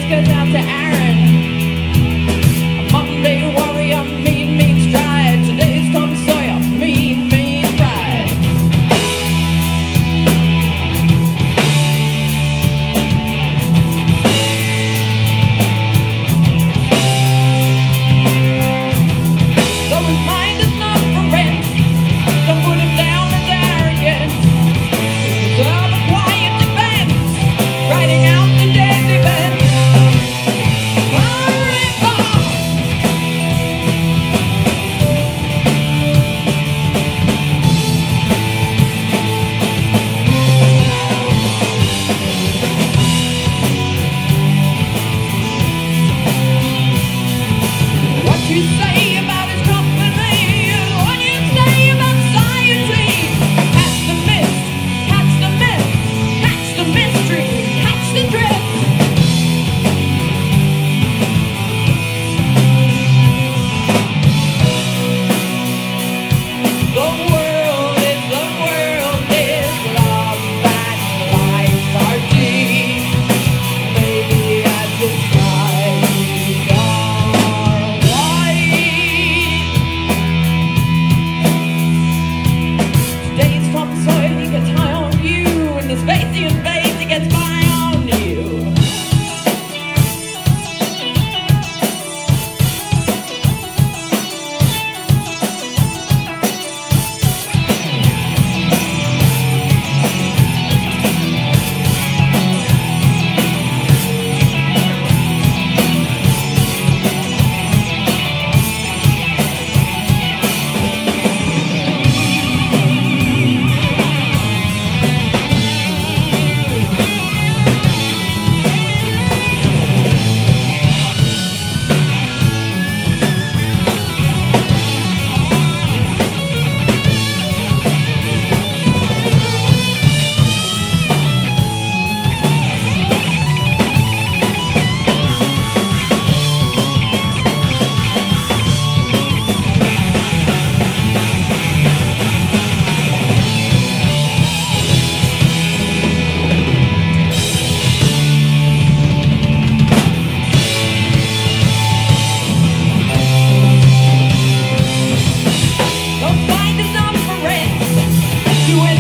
goes out to Aaron. A Monday warrior, mean stride. Today's Tom Sawyer, mean pride. Though his mind is not for rent, don't put him down as arrogant. Deserve a quiet defense, writing out the dead event. What you say about his company, what you say about society. Catch the mist, catch the myth, catch the mystery, catch the drift. The world is love and life are deep. Maybe as the skies are white. Today's Tom Sawyer, he gets high on you. In the space he invades, he gets by on you. Don't find enough for rent. You